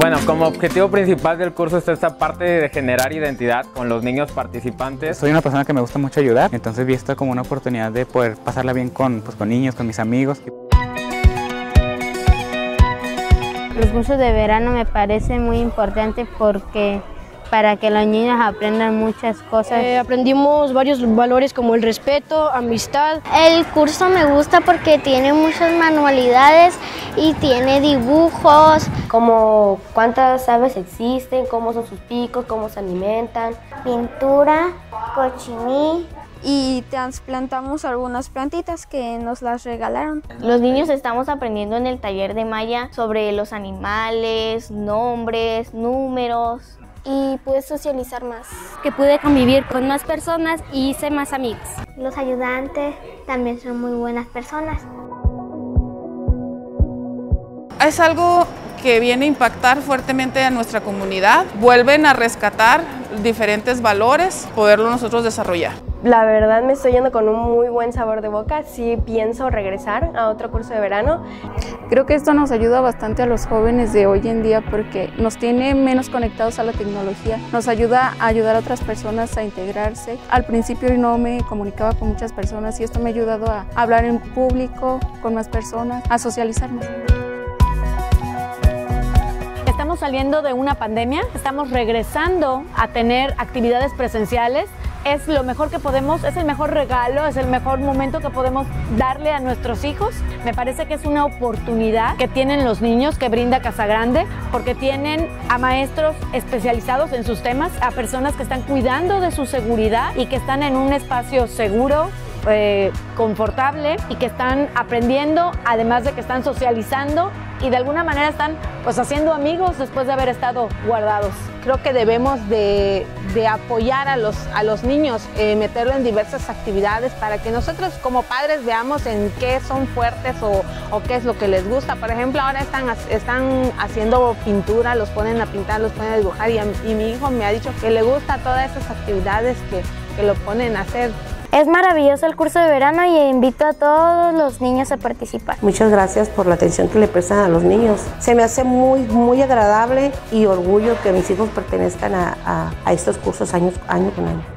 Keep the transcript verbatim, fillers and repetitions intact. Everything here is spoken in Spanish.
Bueno, como objetivo principal del curso está esta parte de generar identidad con los niños participantes. Soy una persona que me gusta mucho ayudar, entonces vi esto como una oportunidad de poder pasarla bien con, pues, con niños, con mis amigos. Los cursos de verano me parecen muy importantes porque para que los niños aprendan muchas cosas. Eh, aprendimos varios valores como el respeto, amistad. El curso me gusta porque tiene muchas manualidades y tiene dibujos. Como cuántas aves existen, cómo son sus picos, cómo se alimentan. Pintura, cochiní. Y trasplantamos algunas plantitas que nos las regalaron. Los niños estamos aprendiendo en el taller de Maya sobre los animales, nombres, números. Y pude socializar más. Que pude convivir con más personas y hice más amigos. Los ayudantes también son muy buenas personas. Es algo que viene a impactar fuertemente a nuestra comunidad. Vuelven a rescatar diferentes valores, poderlo nosotros desarrollar. La verdad me estoy yendo con un muy buen sabor de boca. Sí pienso regresar a otro curso de verano. Creo que esto nos ayuda bastante a los jóvenes de hoy en día porque nos tiene menos conectados a la tecnología. Nos ayuda a ayudar a otras personas a integrarse. Al principio no me comunicaba con muchas personas y esto me ha ayudado a hablar en público con más personas, a socializar más. Estamos saliendo de una pandemia, estamos regresando a tener actividades presenciales. Es lo mejor que podemos, es el mejor regalo, es el mejor momento que podemos darle a nuestros hijos. Me parece que es una oportunidad que tienen los niños que brinda Casa Grande, porque tienen a maestros especializados en sus temas, a personas que están cuidando de su seguridad y que están en un espacio seguro, eh, confortable y que están aprendiendo, además de que están socializando y de alguna manera están pues haciendo amigos después de haber estado guardados. Creo que debemos de, de apoyar a los, a los niños, eh, meterlo en diversas actividades para que nosotros como padres veamos en qué son fuertes o, o qué es lo que les gusta. Por ejemplo, ahora están, están haciendo pintura, los ponen a pintar, los ponen a dibujar y, a, y mi hijo me ha dicho que le gusta todas esas actividades que, que lo ponen a hacer. Es maravilloso el curso de verano y invito a todos los niños a participar. Muchas gracias por la atención que le prestan a los niños. Se me hace muy, muy agradable y orgullo que mis hijos pertenezcan a, a, a estos cursos año, año con año.